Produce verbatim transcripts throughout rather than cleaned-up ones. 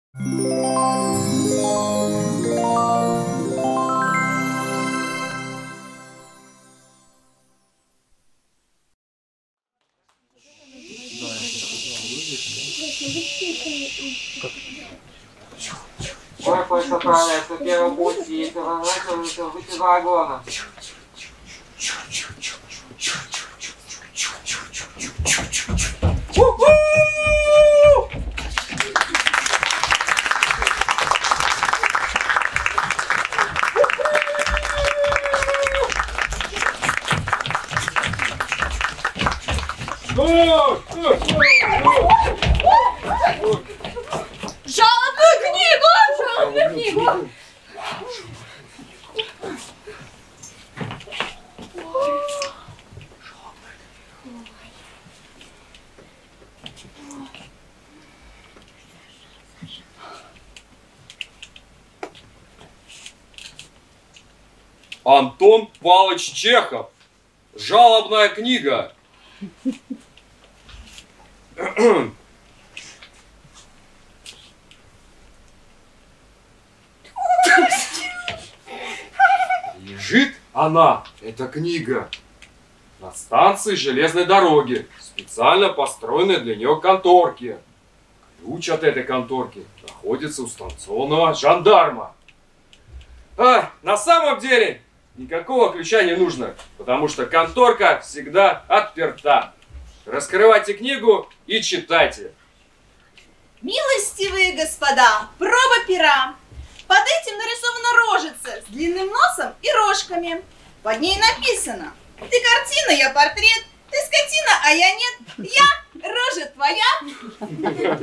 Какой направляется первый пути, и разворачивается выйти за вагона. Жалобную книгу! Жалобную книгу! Антон Павлович Чехов. Жалобная книга. Лежит она, эта книга, на станции железной дороги, специально построенной для нее конторки. Ключ от этой конторки находится у станционного жандарма. А, на самом деле, никакого ключа не нужно, потому что конторка всегда отперта. Раскрывайте книгу и читайте. Милостивые господа, проба пера. Под этим нарисована рожица с длинным носом и рожками. Под ней написано: ты картина, я портрет, ты скотина, а я нет, я рожа твоя.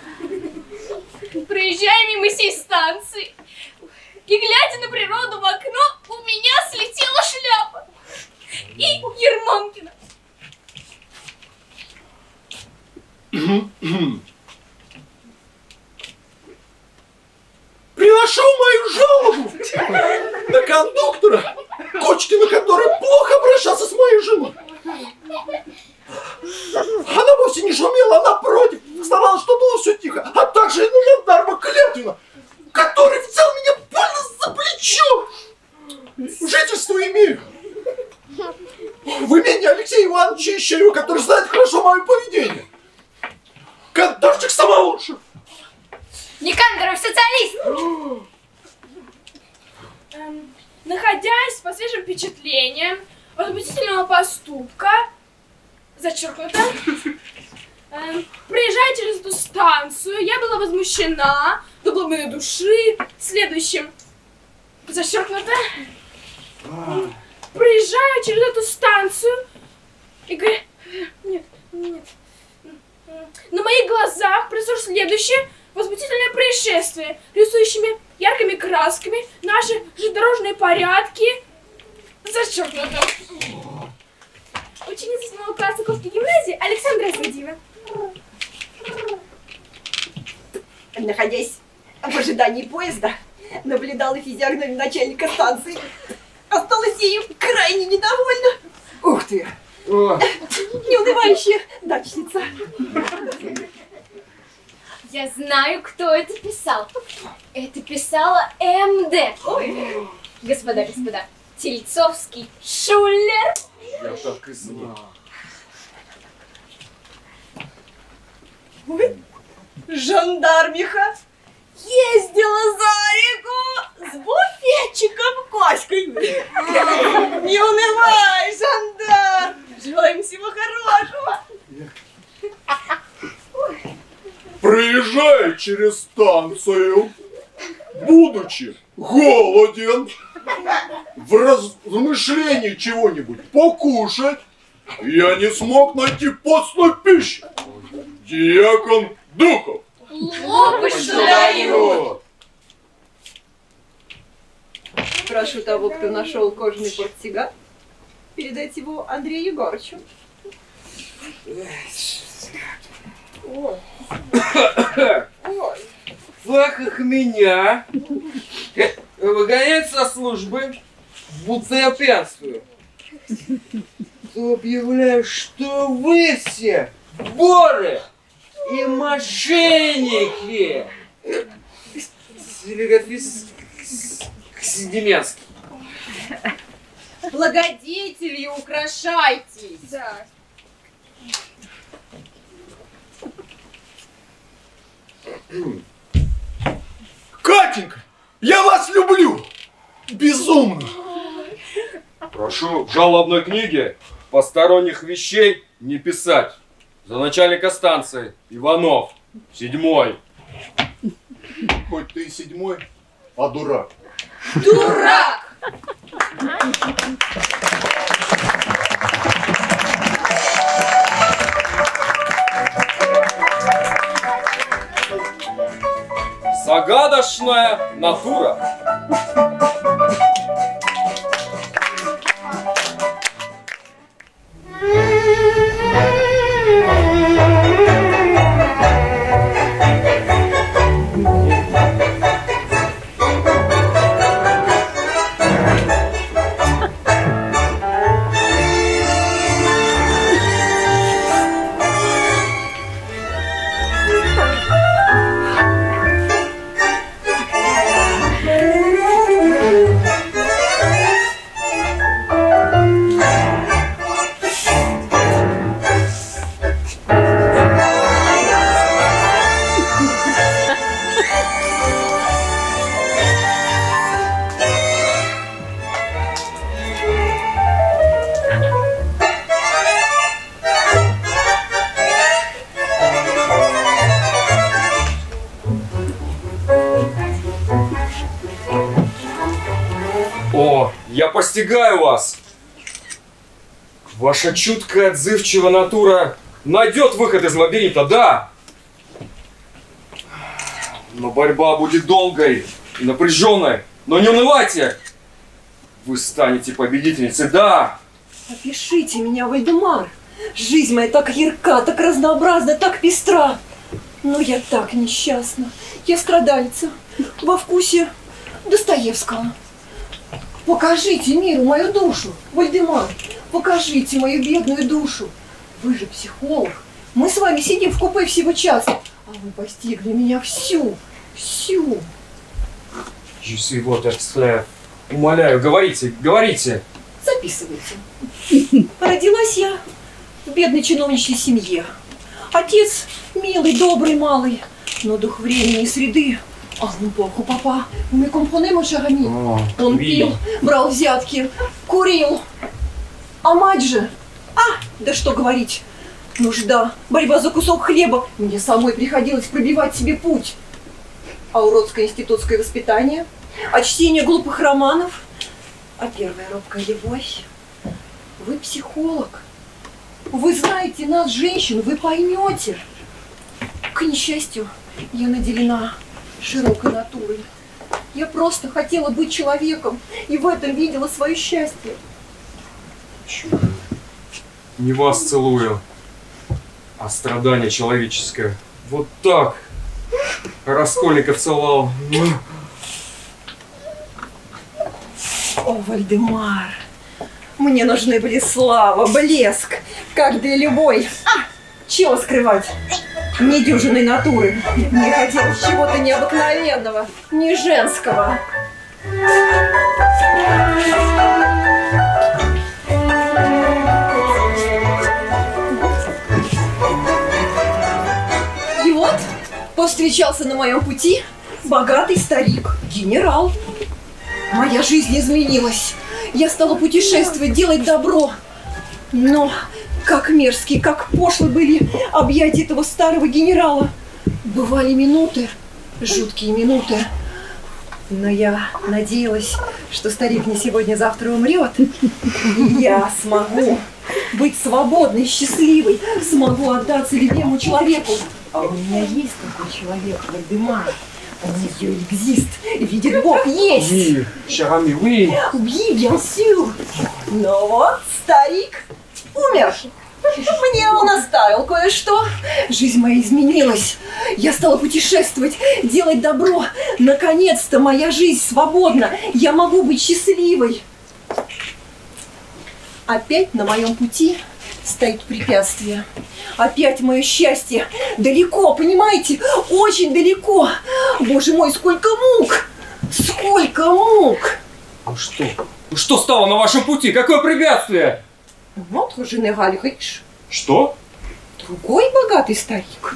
Проезжая мимо сей станции и глядя на природу в окно, у меня слетела шляпа. И Ермонкина. Приношу мою жалобу на кондуктора, Кочкина, который плохо обращался с моей женой. Она вовсе не шумела, а напротив старалась, чтобы было все тихо, а также и на жандарма Клятвина, который взял меня больно за плечо. Жительство имею в имении Алексея Ивановича Ищерева, который знает хорошо мое поведение. Конторщик-самоучек. Никандеров социалист! Эм, находясь по свежим впечатлениям возмутительного поступка, зачеркнуто, эм, проезжая через эту станцию, я была возмущена до глубины души следующим, зачеркнуто, эм, проезжая через эту станцию и говоря, нет, нет, на моих глазах произошло следующее возмутительное происшествие, рисующими яркими красками наши железнодорожные порядки. Зачеркнуто. Ученица седьмого класса Ковской гимназии Александра Задива. Находясь в ожидании поезда, наблюдала физиогномию начальника станции. Осталась ею крайне недовольна. Ух ты! Неунывающая дачница. Я знаю, кто это писал. Это писала эм дэ. Ой. Господа, господа, Тельцовский, Шуллер. Я так и знал. Ой, жандармиха ездила за реку с буфетчиком Коськой. Не унывай, жандарм. Желаем всего хорошего. Проезжая через станцию, будучи голоден, в размышлении чего-нибудь покушать, я не смог найти постной пищи. Дьякон Духов. Лопасть дает. Прошу того, кто нашел кожаный портсигар, передать его Андрею Егорычу. Ой. Флаг их меня выгоняет со службы, будто я пьянствую. То объявляю, что вы все воры и мошенники. телеграфист Ксенеменский. Благодетелью украшайтесь. Да. Катенька, я вас люблю! Безумно! Прошу в жалобной книге посторонних вещей не писать. За начальника станции Иванов, седьмой. Хоть ты и седьмой, а дурак. Дурак! Загадочная натура. О, я постигаю вас! Ваша чуткая, отзывчивая натура найдет выход из лабиринта, да! Но борьба будет долгой и напряженной. Но не унывайте! Вы станете победительницей, да! Опишите меня, Вальдемар. Жизнь моя так ярка, так разнообразна, так пестра. Но я так несчастна. Я страдальца во вкусе Достоевского. Покажите миру мою душу, Вальдемар. Покажите мою бедную душу. Вы же психолог. Мы с вами сидим в купе всего час, а вы постигли меня всю, всю. Жюси вот экслев. Умоляю, говорите, говорите. Записывайте. Родилась я в бедной чиновничьей семье. Отец милый, добрый, малый, но дух времени и среды. А ну плохо, папа, мы компонем, mon cher ami. Он пил, брал взятки, курил. А мать же, а, да что говорить, нужда, борьба за кусок хлеба. Мне самой приходилось пробивать себе путь. А уродское институтское воспитание, а чтение глупых романов, а первая робкая любовь. Вы психолог. Вы знаете нас, женщин, вы поймете. К несчастью, я наделена широкой натурой. Я просто хотела быть человеком и в этом видела свое счастье. Не вас целую, а страдание человеческое. Вот так. Раскольников целовал. О, Вальдемар, мне нужны были слава, блеск, как для любой. А, чего скрывать? Недюжинной натуры. Мне хотелось чего-то необыкновенного, не женского. И вот повстречался на моем пути богатый старик, генерал. Моя жизнь изменилась. Я стала путешествовать, делать добро. Но как мерзкие, как пошлы были объятия этого старого генерала. Бывали минуты, жуткие минуты. Но я надеялась, что старик не сегодня-завтра умрет. И я смогу быть свободной, счастливой, смогу отдаться любимому человеку. А у меня есть такой человек, Вальдемар. Он ее экзист, видит Бог, есть. Oui, cher ami, oui. Oui, bien sûr. Но вот старик умер. Мне он оставил кое-что. Жизнь моя изменилась. Я стала путешествовать, делать добро. Наконец-то моя жизнь свободна. Я могу быть счастливой. Опять на моем пути стоит препятствие. Опять мое счастье. Далеко, понимаете? Очень далеко. Боже мой, сколько мук! Сколько мук! Ну что? Ну что стало на вашем пути? Какое препятствие? Вот, Женегаль, видишь? Что? Другой богатый старик.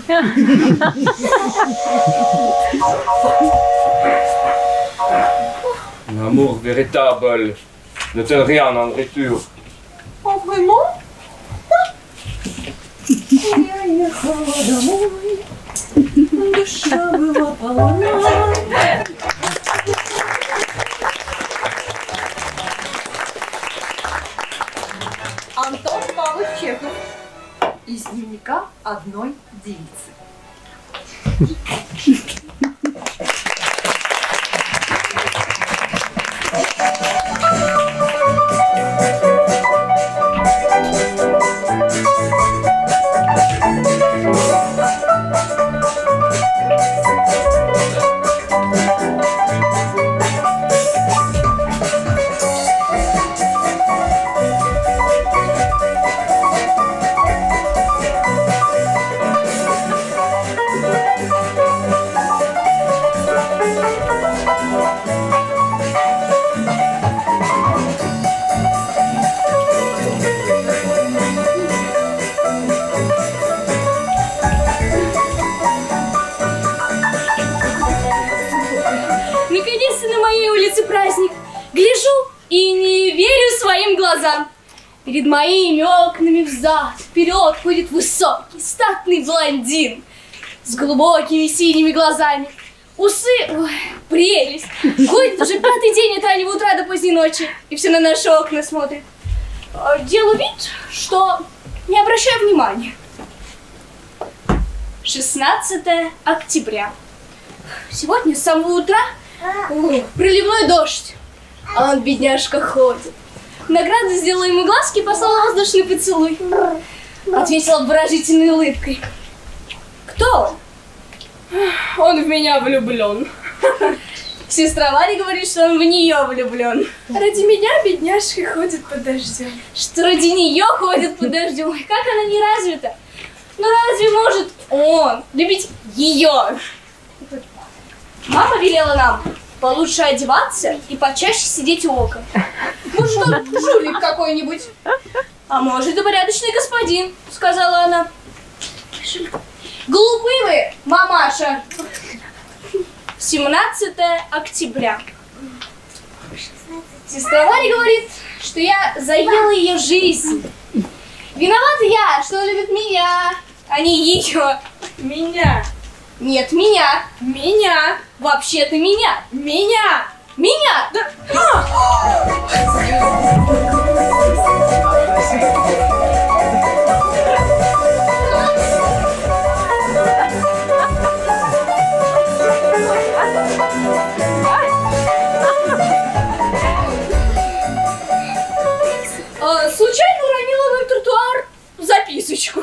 L'amour véritable ne donne rien en retour. А vraiment? Я ехала домой, душа была полна. Антон Павлович Чехов из дневника одной девицы. Наконец-то на моей улице праздник. Гляжу и не верю своим глазам. Перед моими окнами взад, вперед ходит высокий, статный блондин с глубокими синими глазами. Усы, ой, прелесть. Ходит уже пятый день от раннего утра до поздней ночи и все на наши окна смотрит. Делаю вид, что не обращаю внимания. шестнадцатое октября. Сегодня с самого утра ух, проливной дождь, а он, бедняжка, ходит. Награду сделала ему глазки и послала воздушный поцелуй. Ответила выразительной улыбкой. Кто он? Он в меня влюблен. Сестра Варя говорит, что он в нее влюблен. Ради меня бедняжка ходит под дождем. Что ради нее ходит под дождем? Как она не развита? Ну разве может он любить ее? Мама велела нам получше одеваться и почаще сидеть у окон. Может, он жулик какой-нибудь? А может, и порядочный господин, сказала она. Глупые вы, мамаша. семнадцатое октября. Сестра Варя говорит, что я заела ее жизнь. Виновата я, что он любит меня, а не ее. Меня. Нет, меня. Меня. Вообще-то меня. Меня. Меня. Да. А, случайно уронила на тротуар записочку.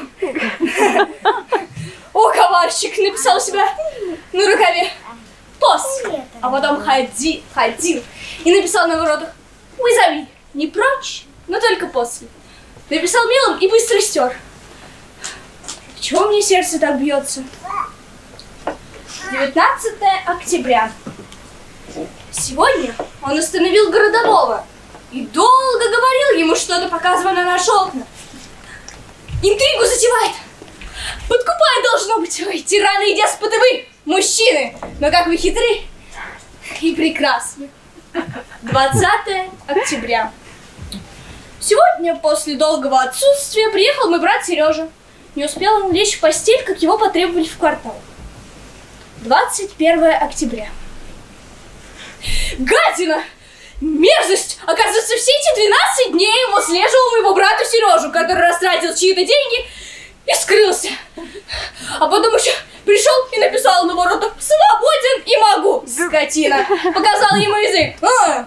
О, коварщик, написал себя на рукаве после, а потом ходил, ходил и написал на воротах: вызови, не прочь, но только после. Написал мелом и быстро стер. Чего мне сердце так бьется? девятнадцатое октября. Сегодня он остановил городового и долго говорил ему что-то, показывая на наши окна. Интригу затевает. Подкупает, должно быть. Ой, тираны и деспоты вы, мужчины. Но как вы хитры и прекрасны. двадцатое октября. Сегодня, после долгого отсутствия, приехал мой брат Сережа. Не успел он лечь в постель, как его потребовали в квартал. двадцать первое октября. Гадина! Мерзость! Оказывается, все эти двенадцать дней он выслеживал моего брата Сережу, который растратил чьи-то деньги и скрылся. А потом еще пришел и написал на воротах: свободен и могу, скотина. Показал ему язык. А!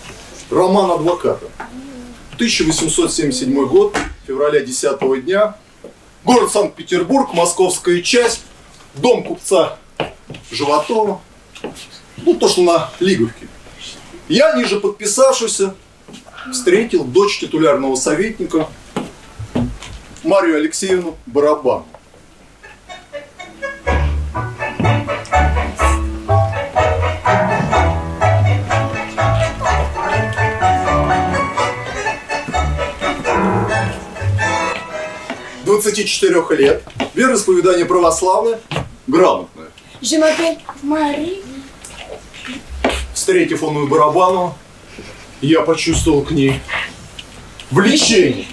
Роман адвоката. тысяча восемьсот семьдесят седьмой год, февраля десятого дня, Город Санкт-Петербург, московская часть, дом купца Животова. Ну, то, что на Лиговке. Я, ниже подписавшийся, встретил дочь титулярного советника Марию Алексеевну Барабан. двадцати четырёх лет, вероисповедание православное, грамотное. Je m'appelle Мари. Встретив онную Барабанову, я почувствовал к ней влечение.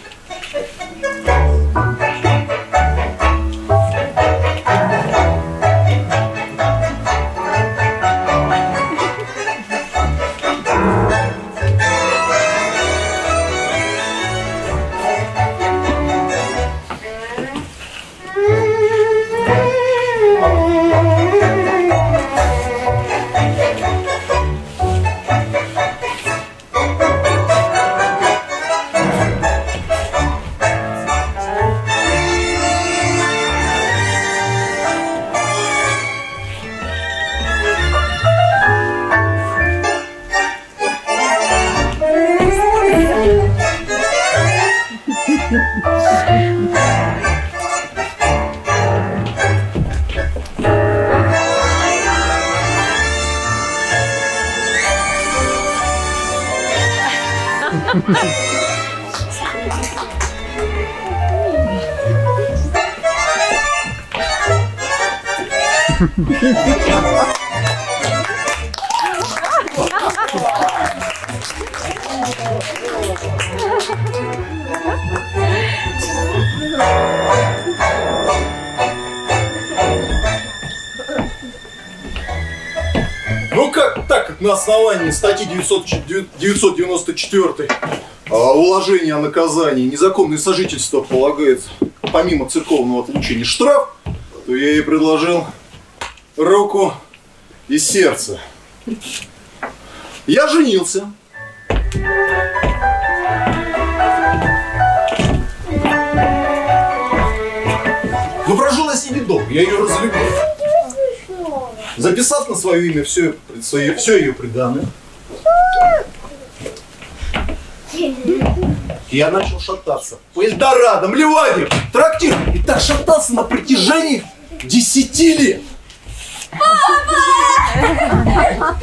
Ну как, так как на основании статьи девятьсот девяносто четыре уложения о наказании незаконное сожительство полагается помимо церковного отлучения штраф, то я ей предложил руку и сердце. Я женился. Но прожил я с ней недолго, я ее разлюбил. Записав на свое имя все, все, все ее приданое, я начал шататься по Эльдорадам, Ливадиям, трактирам. И так шатался на протяжении десяти лет. Папа!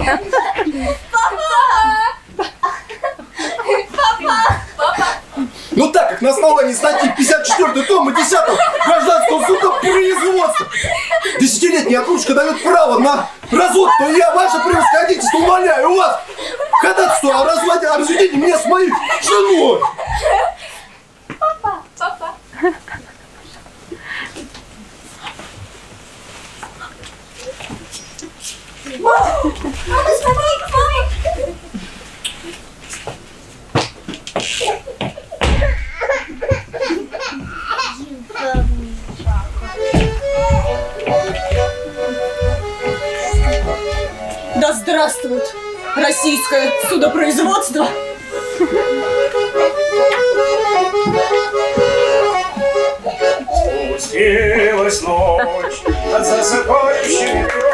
Папа! Папа! Ну так как на основании статьи пятьдесят четыре тома десятого гражданского суда производства десятилетняя отручка дает право на развод, то я, ваше превосходительство, умоляю вас ходатайство о разводе, о разведении меня с моей женой. Папа! Папа! Мама! Мама, смотри, мама! Да здравствует российское судопроизводство! Спустилась ночь над засыпающим ветром.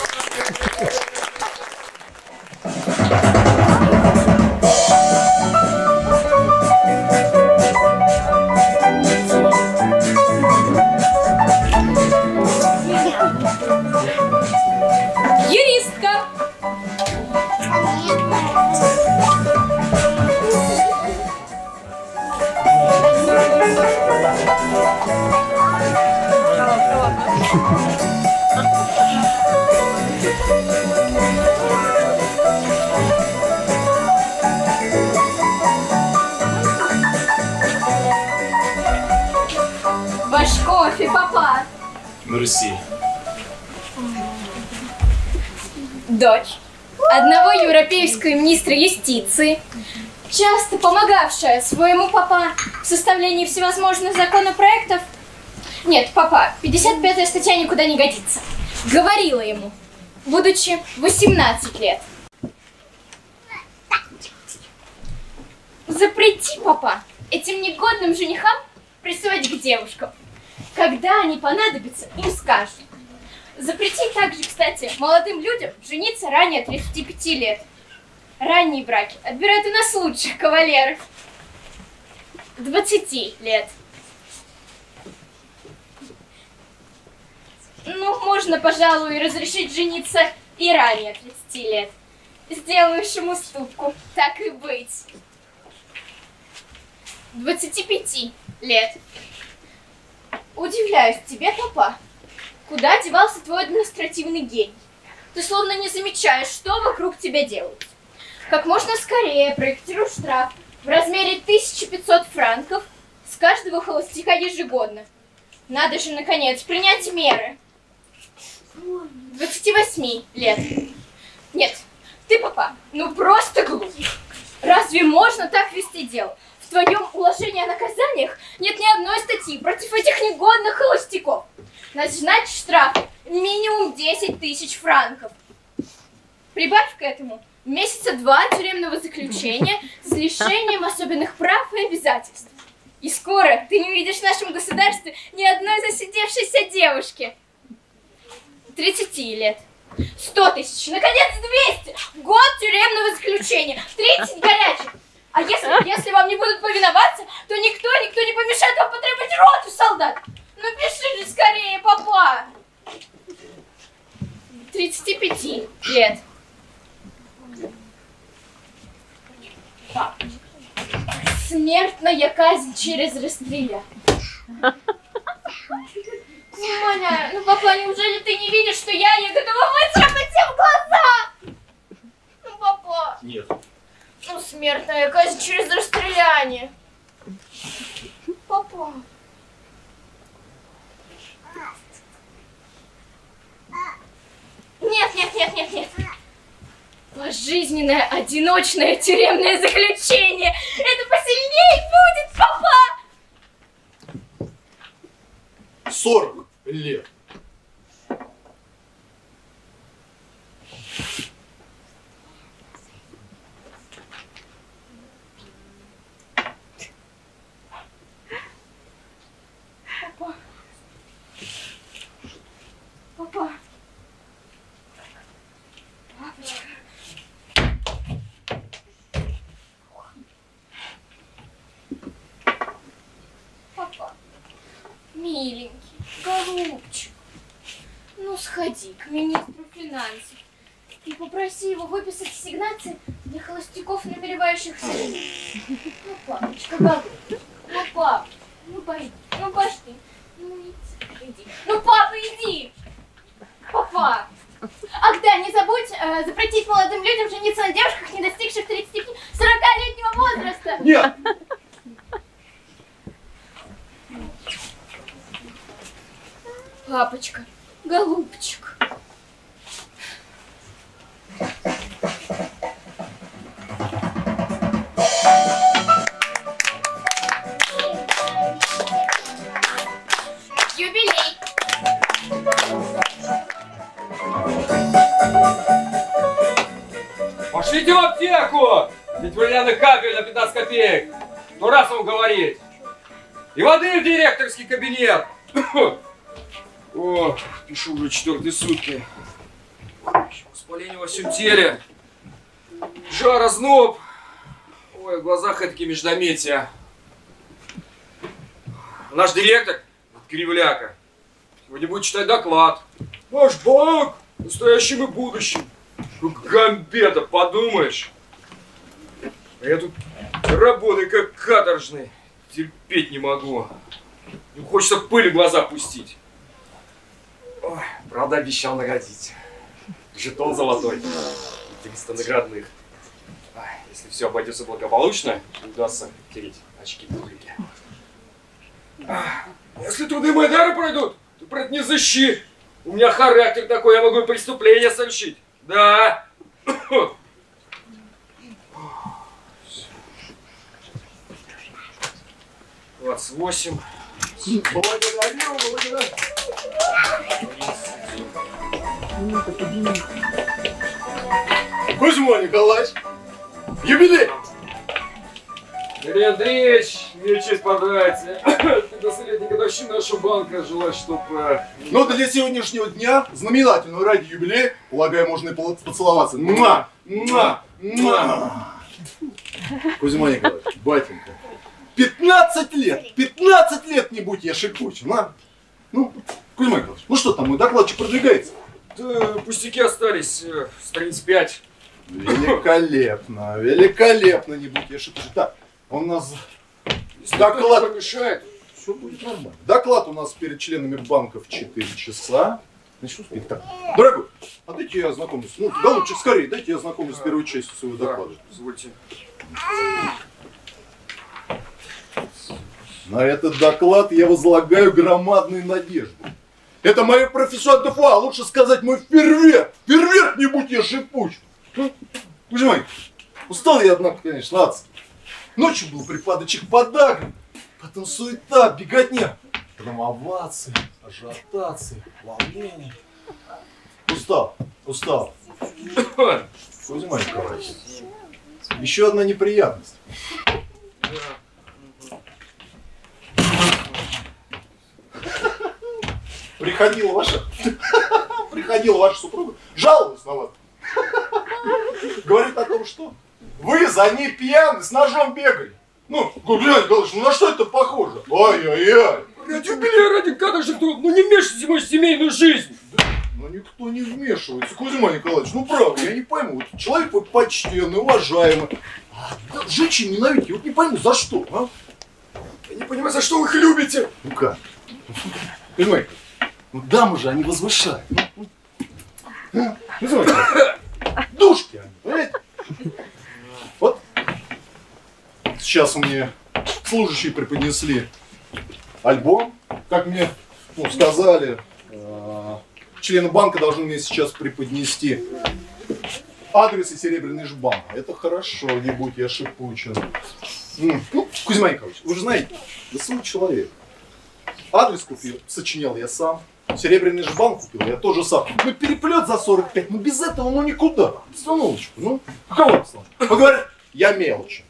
Юристка! Ваш кофе, папа! Мерси. Дочь одного европейского министра юстиции, часто помогавшая своему папа в составлении всевозможных законопроектов. Нет, папа, пятьдесят пятая статья никуда не годится. Говорила ему, будучи восемнадцати лет. Запрети, папа, этим негодным женихам приставать к девушкам. Когда они понадобятся, им скажут. Запретить также, кстати, молодым людям жениться ранее тридцати пяти лет. Ранние браки отбирают у нас лучших кавалеров. двадцати лет. Ну, можно, пожалуй, разрешить жениться и ранее тридцати лет. Сделаешь ему уступку, так и быть. двадцати пяти лет. Удивляюсь тебе, папа. Куда девался твой административный гений? Ты словно не замечаешь, что вокруг тебя делают. Как можно скорее проектируй штраф в размере тысячи пятисот франков с каждого холостяка ежегодно. Надо же, наконец, принять меры. двадцати восьми лет. Нет, ты, папа, ну просто глуп. Разве можно так вести дело? В твоем уложении о наказаниях нет ни одной статьи против этих негодных холостяков. Назначь штраф минимум десять тысяч франков. Прибавь к этому месяца два тюремного заключения с лишением особенных прав и обязательств. И скоро ты не увидишь в нашем государстве ни одной засидевшейся девушки. тридцати лет. сто тысяч, наконец двести. Год тюремного заключения. тридцать горячих. А если, если вам не будут повиноваться, то никто, никто не помешает вам потребовать роту солдат. Ну пиши же скорее, папа. тридцати пяти лет. Смертная казнь через расстрелять. Умоляю, ну, папа, неужели ты не видишь, что я, я готова выцарапать всем глаза? Ну, папа. Нет. Ну, смертная казнь через расстреляние. Папа. Нет, нет, нет, нет, нет. Пожизненное одиночное тюремное заключение. Это посильнее будет, папа. сорок лет. Папа. Папа. Папочка. Папа. Миленький, голубчик. Ну, сходи к министру финансов и попроси его выписать ассигнации для холостяков, намеревающихся жениться. Ну, папочка, голубчик. Ну, пап, ну, пойди, ну, пошли. Ну, иди, иди. Ну, папа, иди. Папа. Ах да, не забудь э, запретить молодым людям жениться на девушках, не достигших тридцати-сорокалетнего возраста. Нет. Папочка, голубчик. Юбилей. Пошлите в аптеку! Ведь валерьяный капель на пятнадцать копеек. Ну раз вам говорить. И воды в директорский кабинет. О, пишу уже четвертые сутки. Воспаление во всем теле. Жар, озноб. Ой, в глазах этакие междометия. Наш директор, Кривляка, сегодня будет читать доклад. Наш банк в настоящем и будущем. Гамбета, подумаешь. А я тут работаю как каторжный. Терпеть не могу. Не хочется пыли в глаза пустить. Ой, правда, обещал наградить. Жетон золотой. триста наградных. Ой, если все обойдется благополучно, удастся тереть очки публики. Если труды мои дары пройдут, то про это не защи. У меня характер такой, я могу и преступление совершить. Да. двадцать восемь. Благодарю, благодарю. Кузьма Николаевич, юбилей! Юрий Андреевич, мне честь поздравить. пятнадцатилетняя годовщина нашего банка. Желаю, чтобы... Ну, для сегодняшнего дня, знаменательного ради юбилея, полагаю, можно и поцеловаться. Муа! Муа! Муа! Кузьма Николаевич, батенька, пятнадцать лет, пятнадцать лет не будь я шипучим, а? Ну, Кузьма Николаевич, ну что там, мой докладчик продвигается? Да, пустяки остались, э, страниц пять. Великолепно, великолепно, не будь я шипучим. Так, он у нас доклад... помешает. Все будет нормально. Доклад у нас перед членами банка в четыре часа. Значит, успех. Так, дорогой, а дайте я ознакомлюсь. Ну, голубчик, скорее, дайте я ознакомлюсь с первой частью своего доклада. Позвольте. На этот доклад я возлагаю громадные надежды. Это мое профессиональное дефуа, лучше сказать мой фейерверк. Фейерверк, не будь я шипуч. Кузьма, устал я, однако, конечно, адски. Ночью был припадочек подагры, потом суета, беготня, потом овации, ажиотации, волнение. Устал, устал. Кузьма Николаевич, еще одна неприятность. Приходила ваша, приходила ваша супруга, жаловалась на вас. Говорит о том, что вы за ней пьяны, с ножом бегали. Ну, Гулянь Николаевич, ну на что это похоже? Ай-яй-яй. Ради юбилея, ради года же кто, ну не вмешивайте в мою семейную жизнь. Ну никто не вмешивается, Кузьма Николаевич, ну правда, я не пойму. Вот человек вы почтенный, уважаемый, а женщин ненавидите, вот не пойму, за что, а? Я не понимаю, за что вы их любите. Ну как? Понимаете, ну дамы же, они возвышают. Ну, душки они, понимаете? Вот сейчас мне служащие преподнесли альбом, как мне ну, сказали, э, члены банка должны мне сейчас преподнести адрес и серебряный жбан. Это хорошо, не будь я шипучен. Ну, Кузьма Николаевич, вы же знаете, вы свой человек. Адрес купил, сочинял я сам. Серебряный жбан купил, я тоже сам. Ну, переплет за сорок пять, ну без этого ну никуда. Становочку, ну, какова становочка? Говорят, я мелочь.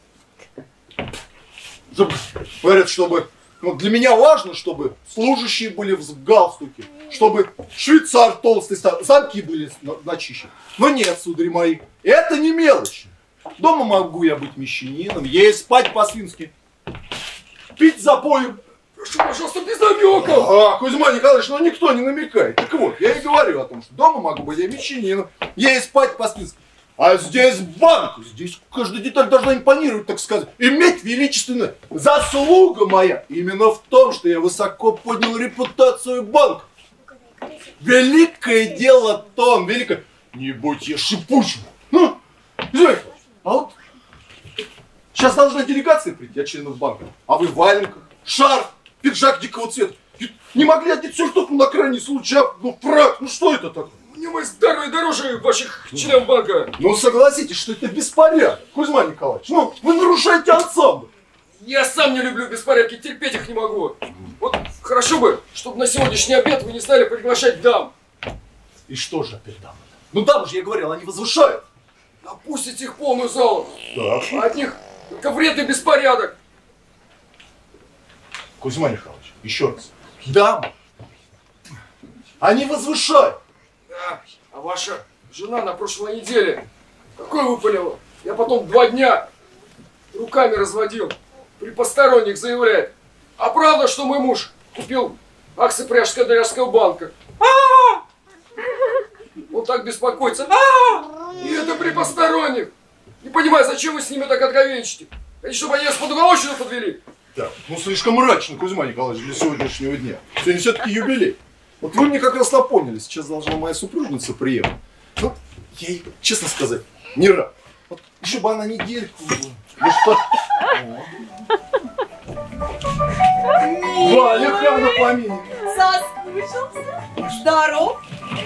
Говорят, чтобы, ну, для меня важно, чтобы служащие были в галстуке, чтобы швейцар толстый, замки были начищены. Но нет, судари мои, это не мелочи. Дома могу я быть мещанином, есть спать по-свински, пить запоем. Прошу, пожалуйста, без намеков. А, Кузьма Николаевич, ну никто не намекает. Так вот, я и говорю о том, что дома могу быть я мещанином, есть спать по-свински. А здесь банк, здесь каждая деталь должна импонировать, так сказать, иметь величественную заслуга моя. Именно в том, что я высоко поднял репутацию банка. Великое дело том, великое. Не будь я шипучим. Ну, а вот сейчас должна делегация прийти от членов банка, а вы в валенках, шарф, пиджак дикого цвета. Не могли одеть сюртук на крайний случай, ну фрак, ну что это такое? Мне мой здоровье дороже ваших членов банка. Ну согласитесь, что это беспорядок, Кузьма Николаевич. Ну, вы нарушаете ансамбль. Я сам не люблю беспорядки, терпеть их не могу. Вот хорошо бы, чтобы на сегодняшний обед вы не стали приглашать дам. И что же опять дамы? Ну дамы же, я говорил, они возвышают. Опустите их в полную залу. Так. А от них только вред и беспорядок. Кузьма Михайлович, еще раз. Дамы, они возвышают. Да, а ваша жена на прошлой неделе какое выпалила? Я потом два дня руками разводил. При посторонних заявляет. А правда, что мой муж купил акции Пряжского банка? А-а-а! Он так беспокоится. А-а-а! И это при посторонних. Не понимаю, зачем вы с ними так откровенничаете? Хотите, чтобы они вас под уголовщину подвели? Так, ну слишком мрачно, Кузьма Николаевич, для сегодняшнего дня. Сегодня все-таки юбилей. Вот вы мне как раз напомнили, сейчас должна моя супружница приехать. Ну, я ей, честно сказать, не рад. Вот еще бы она недельку. Ну что? Валя, как на помине. Соскучился? Здоров?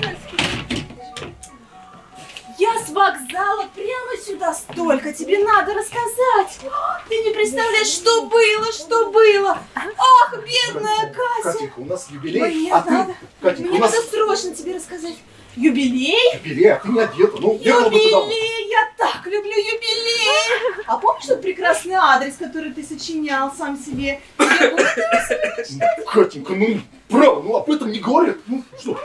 Я с вокзала прямо сюда. Столько тебе надо рассказать. Ты не представляешь, что было, что было. Ах, бедная Катя. Катенька, у нас юбилей. Мне а надо, ты, Катенька, мне у нас... надо срочно тебе рассказать. Юбилей? Юбилей, а ты не одета. Ну, Юбилей, я так люблю юбилей! А помнишь тот прекрасный адрес, который ты сочинял сам себе? Я буду этого сегодня читать. Катенька, ну, право, ну об этом не говорят. Ну, что?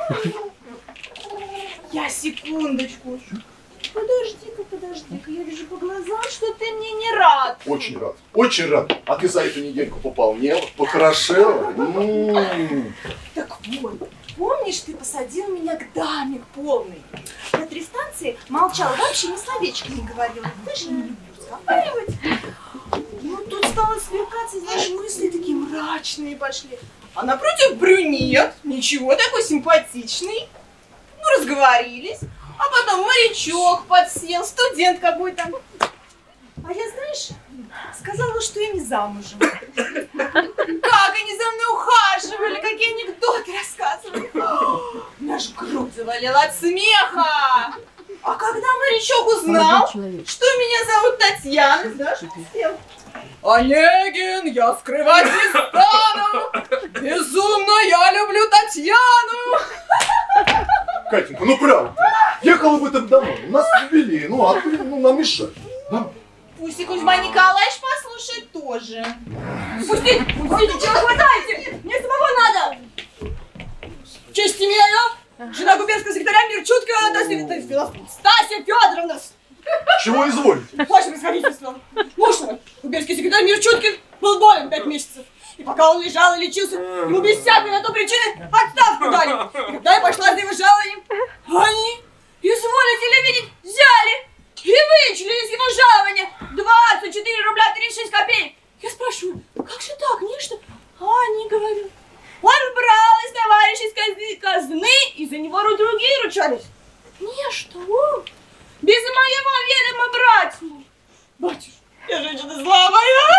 Я секундочку. Подожди-ка, подожди-ка, я вижу по глазам, что ты мне не рад. Очень рад, очень рад. А ты за эту недельку пополнела, похорошела. М-м-м. Так вот, помнишь, ты посадил меня к даме полной? На три станции молчал, вообще ни словечко не говорил. Ты же не люблю разговаривать. Ну, тут стало сверкаться, знаешь, мысли такие мрачные пошли. А напротив брюнет, ничего, такой симпатичный. Ну, разговорились. А потом морячок подсел, студент какой-то. А я, знаешь, сказала, что я не замужем. Как они за мной ухаживали, какие анекдоты рассказывали. У меня аж грудь завалила от смеха. А когда морячок узнал, что меня зовут Татьяна, знаешь, что сделал? Онегин, я скрывать не стану. Безумно я люблю Татьяну. Катенька, ну правда. Ехала бы ты домой, у нас юбилей, ну а ты ну, нам мешаешь. Да? Пусть и Кузьма Николаевич послушает тоже. Пустите, пустите, чего хватаете? Мне самого надо. Честь имею. Жена губернского секретаря Мирчутка Стасия Федоровна. Чего изволите? Ваше происходительство. Муж мой, губернский секретарь Мирчуткин, был болен пять месяцев. И пока он лежал и лечился, ему без всякой на то причины отставку дали. И когда я пошла за его жалованием, они, изволите ли видеть, взяли и вычли из его жалования двадцать четыре рубля тридцать шесть копеек. Я спрашиваю, как же так, нечто? А они говорят, он брал из товарищей казны, и за него другие ручались. Нечто, он без моего ведома брать мог. Батюшка, я женщина слабая,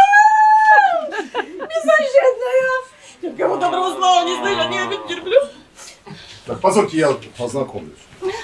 беззащитная. Я кого доброго слова не слышу, не терплю. Так, позвольте, я познакомлюсь.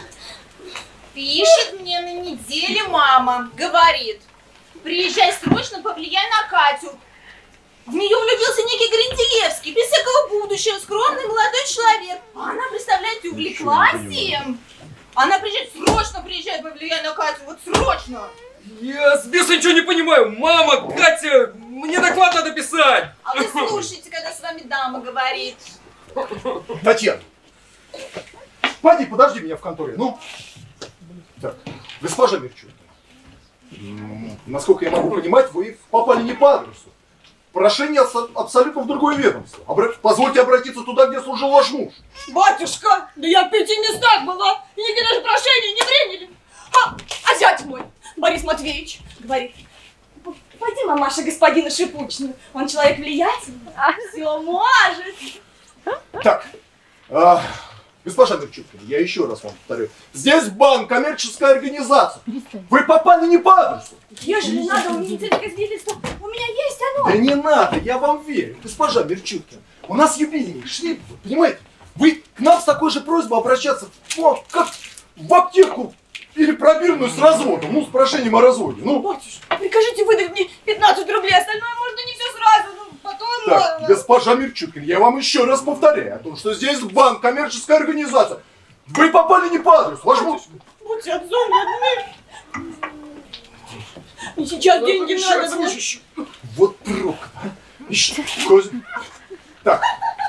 Пишет мне на неделе мама, говорит, приезжай срочно, повлияй на Катю. В нее влюбился некий Гринделевский, без всякого будущего, скромный молодой человек. А она, представляете, увлеклась им. Она приезжает, срочно приезжай, повлияй на Катю, вот срочно. Я с беса ничего не понимаю. Мама, Катя, мне доклад надо писать. А вы слушайте, когда с вами дама говорит. Татьяна, пойди, подожди меня в конторе, ну. Так, госпожа Мирчуткина, насколько я могу понимать, вы попали не по адресу. Прошение абсолютно в другое ведомство. Обра... Позвольте обратиться туда, где служил ваш муж. Батюшка, да я в пяти местах была, и нигде даже прошение не приняли. А, а зять мой, Борис Матвеевич, говорит, пойди, мамаша, господина Шипучного, он человек влиятельный, все может. Так, а, госпожа Мирчуткина, я еще раз вам повторю. Здесь банк, коммерческая организация. Вы попали не по адресу. Ежели надо медицинское свидетельство, у меня есть оно. Да не надо, я вам верю. Госпожа Мирчуткина, у нас юбилей, шли, понимаете? Вы к нам с такой же просьбой обращаться, ну, как в аптеку или пробирную с разводом, ну, с прошением о разводе. Ну, Батюшка, прикажите выдать мне пятнадцать рублей, остальное можно не все сразу, ну, потом... так, госпожа Мирчуткина, я вам еще раз повторяю о том, что здесь банк, коммерческая организация. Вы попали не по адресу, ваш муж... Будьте отцом родным. Мне сейчас деньги надо. Мне... Вот прок, а? Еще... Коз... Так.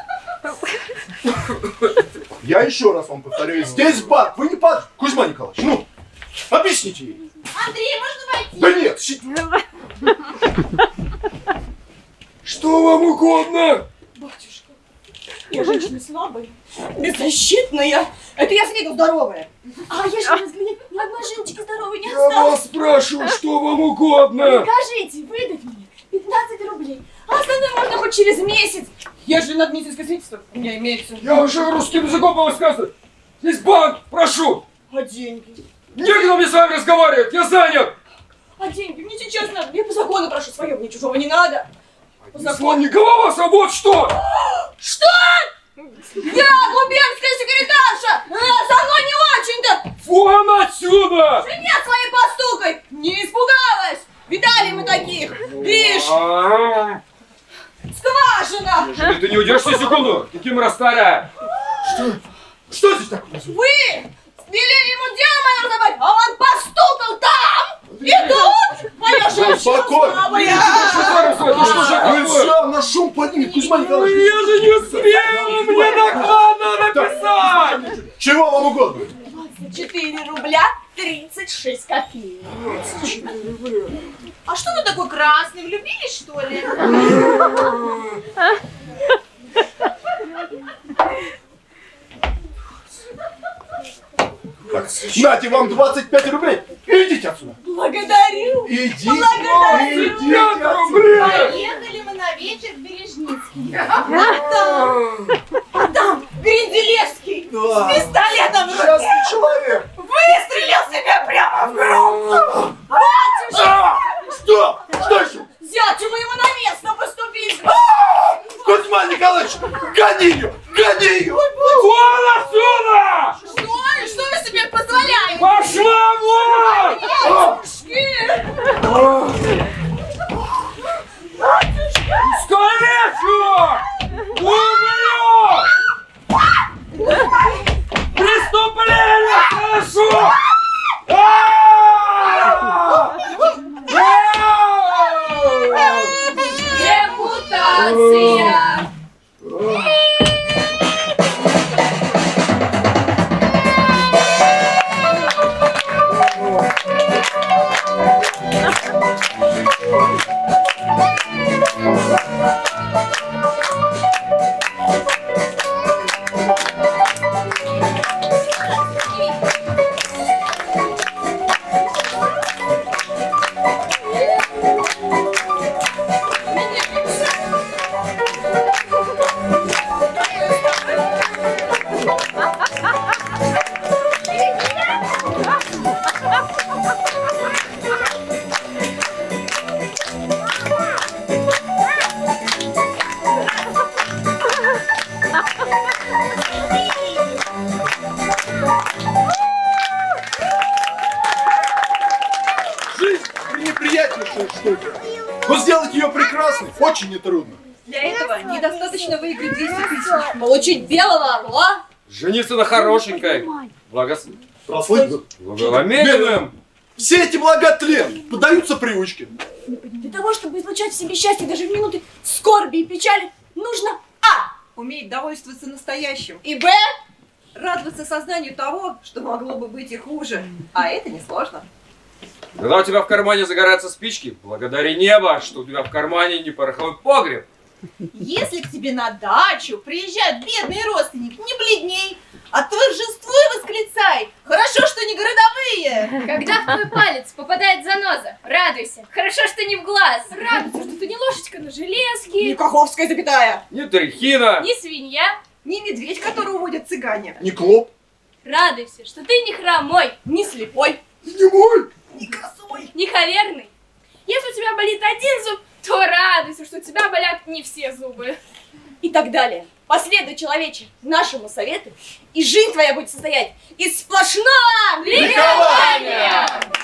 Я еще раз вам повторяю, здесь банк, вы не по адресу. Кузьма Николаевич, ну, объясните ей. Андрей, можно войти? Да нет, щи... Что вам угодно? Батюшка, я женщина слабая, беззащитная. Это я с виду здоровая. А я же разглядеть, ни одной женщины здоровой не Я осталось. вас спрашиваю, что вам угодно? Прикажите выдать мне пятнадцать рублей, а остальное можно хоть через месяц. Ежели надо медицинское свидетельство, у меня имеется. Я уже русским языком по вам сказано. Здесь банк, прошу. А деньги? Некогда мне с вами разговаривать, я занят. А деньги? Мне сейчас надо. Я по закону прошу свое, мне чужого не надо. По Слон не голова, а вот что! Что? Я губернская секретарша! Э, со мной не очень-то! Вон отсюда! Жене своей постукай! Не испугалась! Видали мы таких! Видишь? Скважина! Неужели ты не удержишься секунду? Каким растаря? Что? Что здесь такое? Вы велели ему дело мое разобрать, а он постукал так! Спокойно. Ты что же такое? Нельзя, на шум поднимет, Кузьма Николаевич. Я же не успел, мне доклад надо писать! Чего вам угодно? двадцать четыре рубля тридцать шесть копеек. А что вы такой красный? Влюбились, что ли? Так, нате вам двадцать пять рублей. Идите отсюда. Благодарю. Идите. Благодарю. Идите отсюда. Поехали мы на вечер в Бережницкий. А там Гринделевский Да. с пистолетом в руке Частный человек. выстрелил себе прямо в грудь. А! Что? Что еще? Зятю моему на место поступить. Кузьма Николаевич, гони ее, гони ее. Вон отсюда! Что? Что вы себе позволяете? Пошла вон! Скорее! Убью! Преступление совершу! Депутация. Жизнь пренеприятнейшая штука. Но сделать ее прекрасной очень нетрудно. Для этого недостаточно выиграть двести тысяч. Получить белого орла. Жениться на хорошенькой. Благос... Прослыть. Благоразумным. Все эти блага тлен, поддаются привычке. Для того, чтобы излучать в себе счастье даже в минуты скорби и печали, нужно А. Уметь довольствоваться настоящим. И Б. Радоваться сознанию того, что могло бы быть и хуже. А это несложно. Когда у тебя в кармане загораются спички, благодари небо, что у тебя в кармане не пороховой погреб. Если к тебе на дачу приезжают бедные родственники, не бледней, а торжествуй и восклицай. Хорошо, что не городовые. Когда в твой палец попадает заноза, радуйся. Хорошо, что не в глаз. Радуйся, что ты не лошадка на железке, Не Каховская запятая. Не тряхина. не свинья. Не медведь, которого водят цыгане. Не клоп. Радуйся, что ты не хромой, не слепой, Не мой. Не косой. не холеный. Если у тебя болит один зуб, то радуйся, что у тебя болят не все зубы. И так далее. Последуй, человече, нашему совету, и жизнь твоя будет состоять из сплошного ликования.